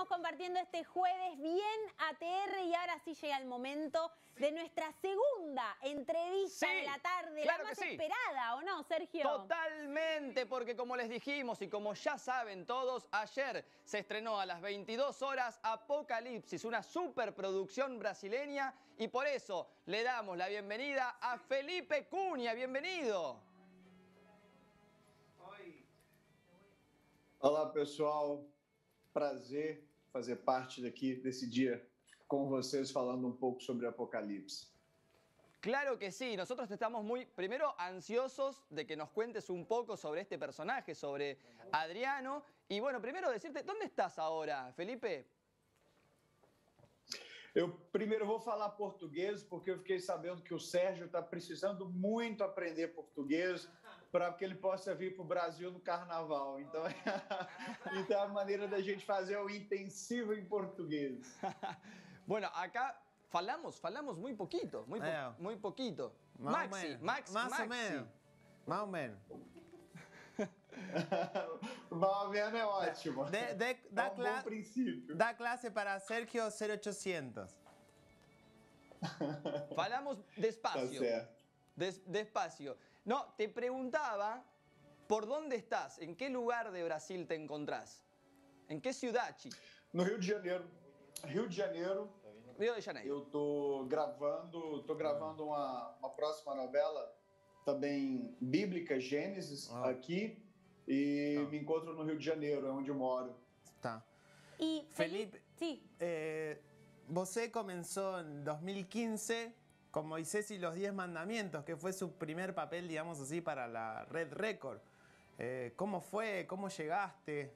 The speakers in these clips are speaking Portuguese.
estamos compartiendo este jueves bien ATR y ahora sí llega el momento de nuestra segunda entrevista de la tarde, claro la más que sí. esperada, ¿o no, Sergio? Totalmente, porque como les dijimos y como ya saben todos, ayer se estrenó a las 22 horas Apocalipsis, una superproducción brasileña, y por eso le damos la bienvenida a Felipe Cunha. Bienvenido. Olá, pessoal. Prazer fazer parte daqui desse dia com vocês falando um pouco sobre Apocalipse. Claro que sí, nosotros estamos muy, primero, ansiosos de que nos cuentes un poco sobre este personaje, sobre Adriano. Y bueno, primero decirte, ¿dónde estás ahora, Felipe? Eu primeiro vou falar português, porque eu fiquei sabendo que o Sérgio está precisando muito aprender português para que ele possa vir para o Brasil no Carnaval. Então, então é a maneira da gente fazer o intensivo em português. Bueno, acá falamos muy poquito, muy poquito. Maxi. Más o menos. Más o menos. Mal menos é ótimo. É bom princípio. Da clase para Sergio 0800. Falamos despacio. Tá certo. Despacio. No, te preguntaba, ¿por dónde estás? ¿En qué lugar de Brasil te encontrás? ¿En qué ciudad, Chi? No Rio de Janeiro. Rio de Janeiro. Rio de Janeiro. Eu tô gravando uma próxima novela também bíblica, Gênesis, aqui, e me encontro no Rio de Janeiro, é onde eu moro. Tá. Y Felipe, sí. Você comenzó en 2015 con Moisés y los 10 mandamientos, que fue su primer papel, digamos así, para la Red Record. ¿Cómo fue? ¿Cómo llegaste?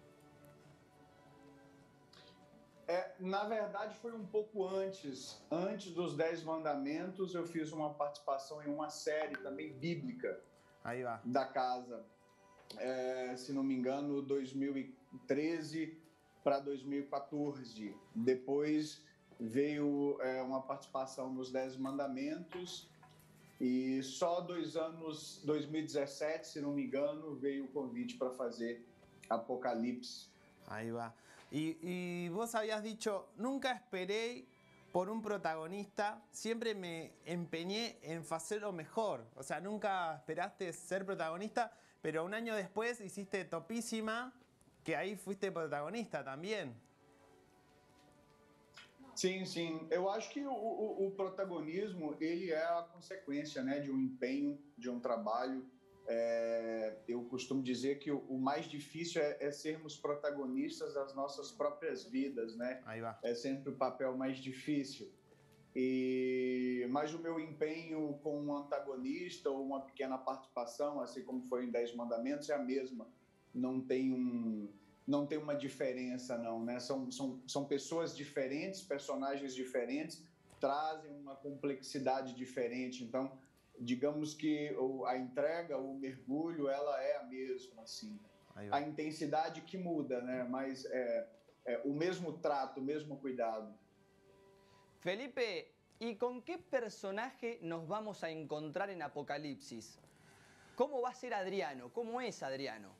Na verdade, foi um pouco antes. Antes dos 10 mandamentos, eu fiz uma participação em uma série também bíblica Aí vai. da casa. Se não me engano, 2013 para 2014. Depois veio uma participação nos 10 mandamentos e só 2 anos, 2017, se não me engano, veio o convite para fazer Apocalipse. Ahí va. Y vos habías dicho, nunca esperé por un protagonista, siempre me empeñé en hacerlo mejor. O sea, nunca esperaste ser protagonista, pero un año después hiciste Topísima, que ahí fuiste protagonista também. Sim, sim. Eu acho que o protagonismo, ele é a consequência, né, de um empenho, de um trabalho. Eu costumo dizer que o mais difícil é sermos protagonistas das nossas próprias vidas, né? Aí vai. É sempre o papel mais difícil. Mas o meu empenho com um antagonista ou uma pequena participação, assim como foi em 10 Mandamentos, é a mesma. Não tem uma diferença, não, né? São pessoas diferentes, personagens diferentes, trazem uma complexidade diferente. Então, digamos que a entrega, o mergulho, ela é a mesma, assim. A intensidade que muda, né? Mas é o mesmo trato, o mesmo cuidado. Felipe, ¿y con qué personaje nos vamos a encontrar en Apocalipsis? ¿Cómo va a ser Adriano? ¿Cómo es Adriano?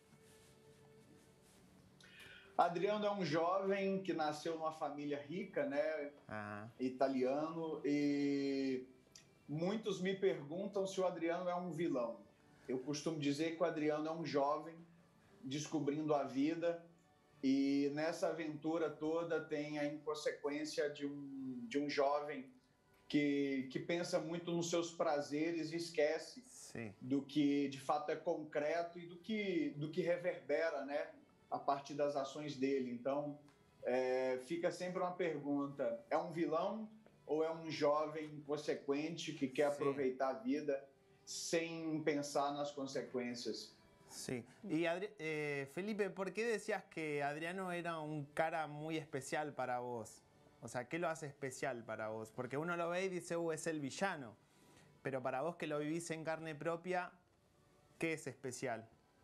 Adriano é um jovem que nasceu numa família rica, né? Italiano, e muitos me perguntam se o Adriano é um vilão. Eu costumo dizer que o Adriano é um jovem descobrindo a vida e nessa aventura toda tem a inconsequência de um jovem que pensa muito nos seus prazeres e esquece do que de fato é concreto e do que reverbera, né, a partir das ações dele. Então, fica sempre uma pergunta: é um vilão ou é um jovem inconsequente que quer aproveitar a vida sem pensar nas consequências? Sí. Y Felipe, ¿por qué decías que Adriano era un cara muy especial para vos? O sea, ¿qué lo hace especial para vos? Porque uno lo ve y dice, es el villano. Pero para vos que lo vivís en carne propia, ¿qué es especial?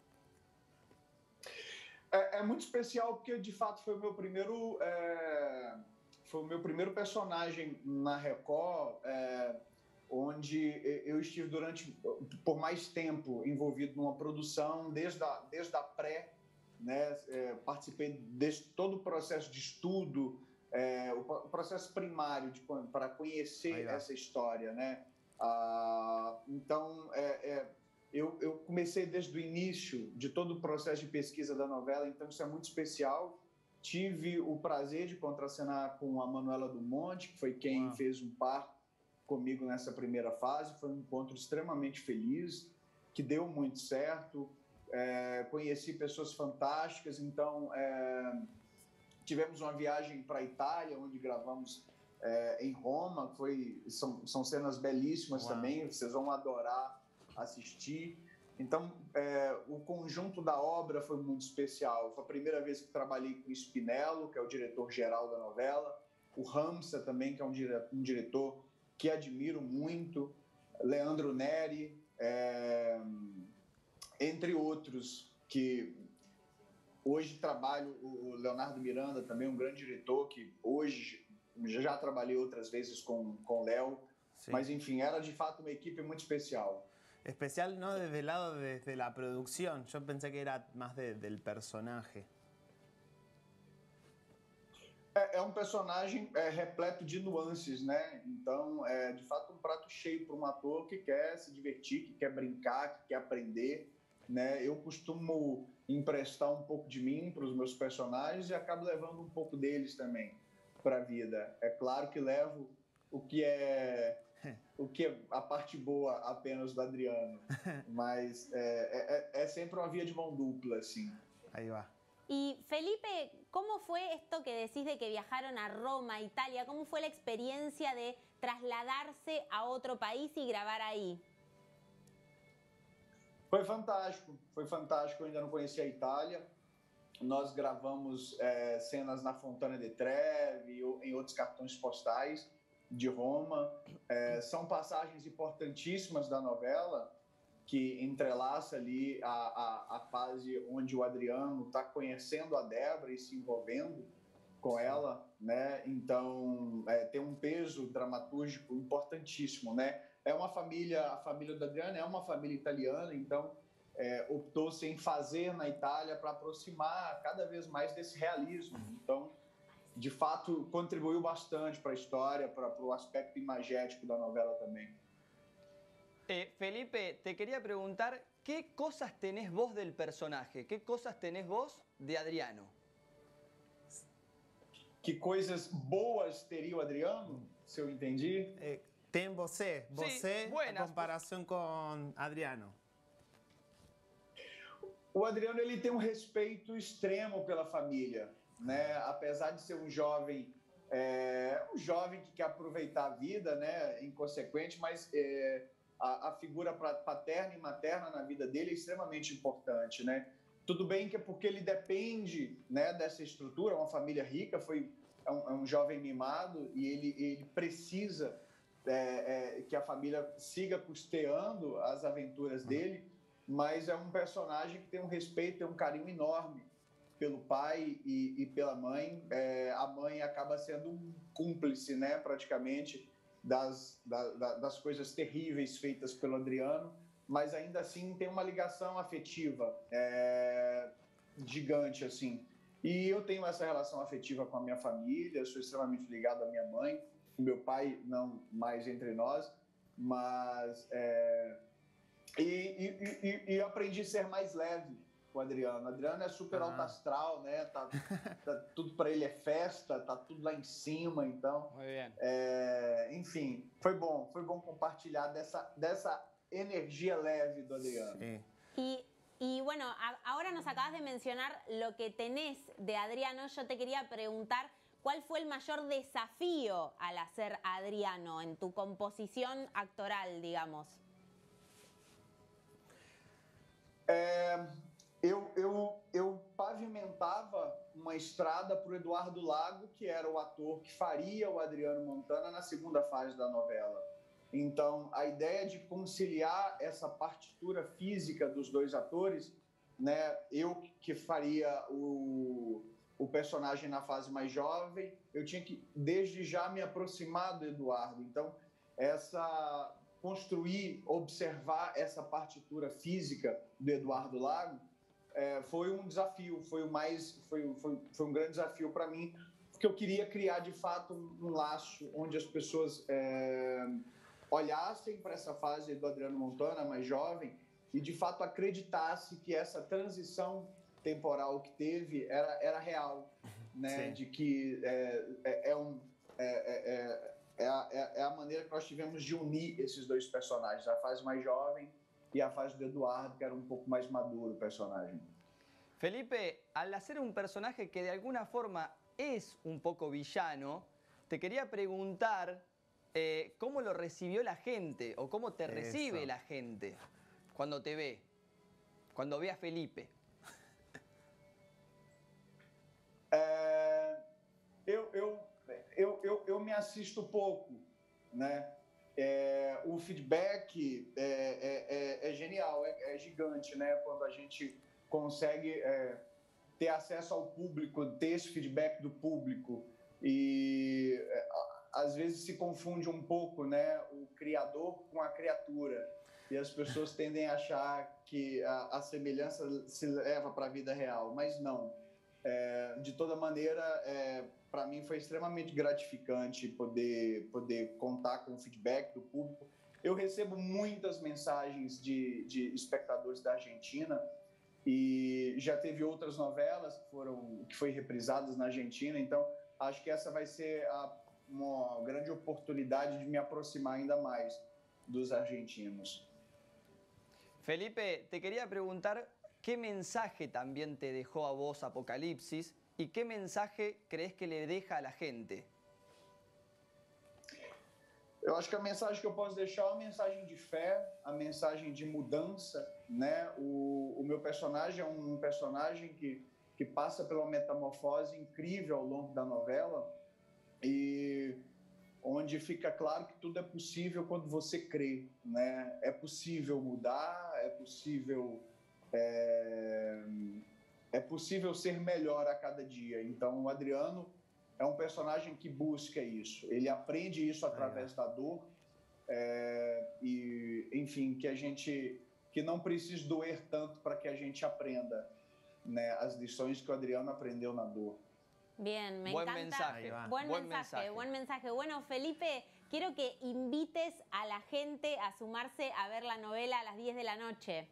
É muito especial porque, de fato, foi o meu primeiro personagem na Record, onde eu estive por mais tempo envolvido numa produção, desde a pré né? Participei de todo o processo de estudo, o processo primário para conhecer essa história, né? Então, eu comecei desde o início de todo o processo de pesquisa da novela, então isso é muito especial. Tive o prazer de contracenar com a Manuela Dumont, que foi quem fez um par comigo nessa primeira fase. Foi um encontro extremamente feliz, que deu muito certo. Conheci pessoas fantásticas, então tivemos uma viagem para a Itália, onde gravamos em Roma. São cenas belíssimas também, vocês vão adorar assistir. Então, o conjunto da obra foi muito especial. Foi a primeira vez que trabalhei com Spinello, que é o diretor-geral da novela, o Ramsa também, que é um diretor que admiro muito, Leandro Neri, entre outros, que hoje trabalho, o Leonardo Miranda também, um grande diretor, que hoje já trabalhei outras vezes com o Léo, mas enfim, era de fato uma equipe muito especial. Especial no desde el lado desde la producción, yo pensé que era más del personaje. É um personagem repleto de nuances, né? Então, é de fato um prato cheio para um ator que quer se divertir, que quer brincar, que quer aprender, né? Eu costumo emprestar um pouco de mim para os meus personagens e acabo levando um pouco deles também para a vida. É claro que levo o que é a parte boa apenas do Adriano, mas é sempre uma via de mão dupla, assim. Ahí va. Y Felipe, ¿cómo fue esto que decís de que viajaron a Roma, Italia? ¿Cómo fue la experiencia de trasladarse a otro país y grabar ahí? Foi fantástico, eu ainda não conhecia a Itália. Nós gravamos cenas na Fontana di Trevi ou em outros cartões postais de Roma. São passagens importantíssimas da novela, que entrelaça ali a fase onde o Adriano está conhecendo a Débora e se envolvendo com ela, né? Então, tem um peso dramatúrgico importantíssimo, né? A família do Adriano é uma família italiana, então optou-se em fazer na Itália para aproximar cada vez mais desse realismo. Então, de fato, contribuiu bastante para a história, para o aspecto imagético da novela também. Felipe, te quería preguntar, ¿qué cosas tenés vos del personaje? ¿Qué cosas tenés vos de Adriano? Que coisas boas teria o Adriano, se eu entendi? Tem você em comparação com Adriano. O Adriano, ele tem um respeito extremo pela família, né? Apesar de ser um jovem que quer aproveitar a vida, né? Inconsequente, mas a figura paterna e materna na vida dele é extremamente importante, né? Tudo bem que é porque ele depende, né, dessa estrutura, uma família rica, é um jovem mimado e ele precisa que a família siga custeando as aventuras dele, mas é um personagem que tem um respeito, tem um carinho enorme pelo pai e pela mãe. A mãe acaba sendo um cúmplice, né, praticamente, das coisas terríveis feitas pelo Adriano, mas ainda assim tem uma ligação afetiva gigante, assim. E eu tenho essa relação afetiva com a minha família, sou extremamente ligado à minha mãe, meu pai não mais entre nós, mas e aprendi a ser mais leve com o Adriano. O Adriano é super alto astral, né? Tá tudo para ele é festa, tá tudo lá em cima, então. Enfim, foi bom compartilhar dessa energía leve do Adriano. Sí. Y bueno, ahora nos acabas de mencionar lo que tenés de Adriano. Yo te quería preguntar, ¿cuál fue el mayor desafío al hacer Adriano en tu composición actoral, digamos? Eu pavimentava uma estrada para o Eduardo Lago, que era o ator que faria o Adriano Montana na segunda fase da novela. Então, a ideia de conciliar essa partitura física dos dois atores, né? Eu que faria o personagem na fase mais jovem, eu tinha que, desde já, me aproximar do Eduardo. Então, observar essa partitura física do Eduardo Lago foi um desafio, foi um grande desafio para mim, porque eu queria criar de fato um laço onde as pessoas olhassem para essa fase do Adriano Montana, mais jovem, e de fato acreditasse que essa transição temporal que teve era real, né? De que é a maneira que nós tivemos de unir esses dois personagens, a fase mais jovem y a fase de Eduardo, que era un poco más maduro el personaje. Felipe, al hacer un personaje que de alguna forma es un poco villano, te quería preguntar cómo lo recibió la gente o cómo te recibe la gente cuando te ve, cuando ve a Felipe. Eu me assisto pouco, né? O feedback é genial, é gigante, né? Quando a gente consegue ter acesso ao público, ter esse feedback do público e às vezes se confunde um pouco, né? O criador com a criatura e as pessoas tendem a achar que a semelhança se leva para a vida real, mas não. De toda maneira, para mim foi extremamente gratificante poder contar com o feedback do público. Eu recebo muitas mensagens de espectadores da Argentina e já teve outras novelas que foram reprisadas na Argentina, então acho que essa vai ser uma grande oportunidade de me aproximar ainda mais dos argentinos. Felipe, te quería preguntar qué mensaje también te dejó a vos Apocalipsis y qué mensaje crees que le deja a la gente. Eu acho que a mensagem que eu posso deixar é uma mensagem de fé, a mensagem de mudança, né? O meu personagem é um personagem que passa pela uma metamorfose incrível ao longo da novela e onde fica claro que tudo é possível quando você crê, né? É possível mudar, é possível ser melhor a cada dia. Então, o Adriano é um personagem que busca isso. Ele aprende isso através da dor e, enfim, que não precisa doer tanto para que a gente aprenda, né, as lições que o Adriano aprendeu na dor. Bien, me Buen encanta. mensaje. Buen mensaje. Bueno, Felipe, quiero que invites a la gente a sumarse a ver la novela a las 10 de la noche.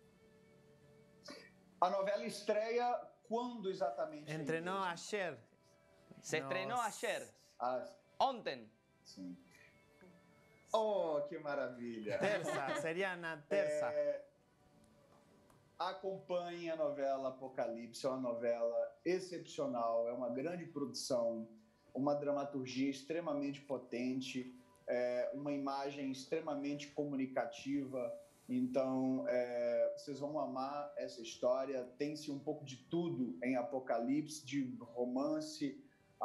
A novela estreia quando exatamente? Estrenó ayer. Se estrenó ayer. Ontem. Sim. Oh, que maravilha. Terça, seria na terça. Acompanhe a novela Apocalipse, é uma novela excepcional, é uma grande produção, uma dramaturgia extremamente potente, uma imagem extremamente comunicativa. Então, vocês vão amar essa história. Tem-se um pouco de tudo em Apocalipse, de romance,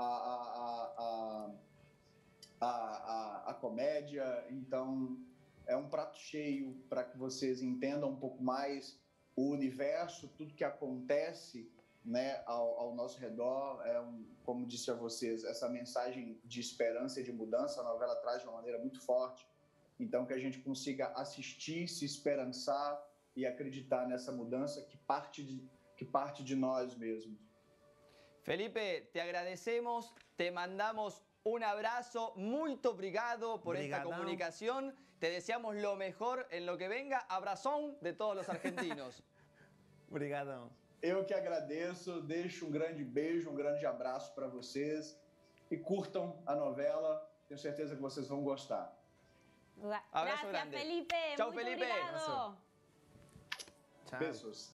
a comédia. Então, é um prato cheio para que vocês entendam um pouco mais o universo, tudo que acontece, né, ao nosso redor. Como disse a vocês, essa mensagem de esperança e de mudança, a novela traz de uma maneira muito forte. Então, que a gente consiga assistir, se esperançar e acreditar nessa mudança que parte de nós mesmos. Felipe, te agradecemos, te mandamos un abrazo, muito obrigado por esta comunicación. Te deseamos lo mejor en lo que venga. Abrazón de todos los argentinos. Obrigado. Eu que agradeço, deixo um grande beijo, um grande abraço para vocês e curtam a novela. Tenho certeza que vocês vão gostar. Abrazo Gracias, grande. Felipe. Chao, Muito Felipe. obrigado. Beijos.